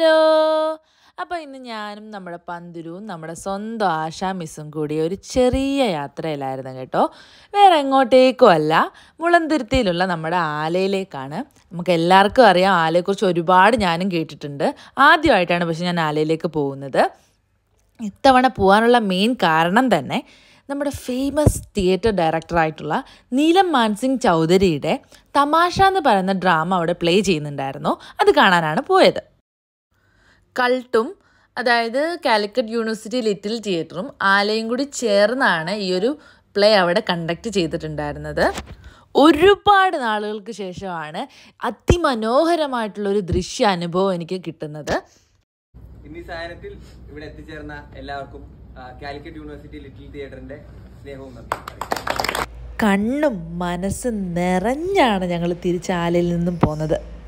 Hello. അപ്പോൾ ഇന്ന് ഞാനും നമ്മുടെ പന്തുരുവും നമ്മുടെ സ്വന്തം ആശാ മിസ്സും കൂടി ഒരു ചെറിയ യാത്രയിലായിരുന്നു കേട്ടോ. വേറെ എങ്ങോട്ടേക്കും അല്ല, മുളന്തുരുത്തിയിലുള്ള നമ്മുടെ ആലയിലേക്കാണ്. നമുക്ക് എല്ലാവർക്കും അറിയാം, ആലയെക്കുറിച്ച് ഒരുപാട് ഞാനും കേട്ടിട്ടുണ്ട്. ആദ്യമായിട്ടാണ് പക്ഷെ ഞാൻ ആലയിലേക്ക് പോകുന്നത്. ഇത്തവണ പോകാനുള്ള മെയിൻ കാരണം തന്നെ നമ്മുടെ ഫേമസ് തിയേറ്റർ ഡയറക്ടറായിട്ടുള്ള നീലം മാൻസിംഗ് ചൗധരിയുടെ തമാശ എന്ന് പറയുന്ന ഡ്രാമ അവിടെ പ്ലേ ചെയ്യുന്നുണ്ടായിരുന്നു. അത് കാണാനാണ് പോയത്. കൾട്ടും, അതായത് കാലിക്കറ്റ് യൂണിവേഴ്സിറ്റി ലിറ്റിൽ തിയേറ്ററും ആലയും കൂടി ചേർന്നാണ് ഈ ഒരു പ്ലേ അവിടെ കണ്ടക്ട് ചെയ്തിട്ടുണ്ടായിരുന്നത്. ഒരുപാട് നാളുകൾക്ക് ശേഷമാണ് അതിമനോഹരമായിട്ടുള്ളൊരു ദൃശ്യ അനുഭവം എനിക്ക് കിട്ടുന്നത്. ഇന്നീ സാധനത്തിൽ ഇവിടെ എത്തിച്ചേർന്ന എല്ലാവർക്കും കാലിക്കറ്റ് യൂണിവേഴ്സിറ്റി ലിറ്റിൽ തിയേറ്ററിന്റെ സ്നേഹവും നന്ദി. കണ്ണും മനസ്സും നിറഞ്ഞാണ് ഞങ്ങൾ തിരിച്ച് ആലയിൽ നിന്നും പോന്നത്.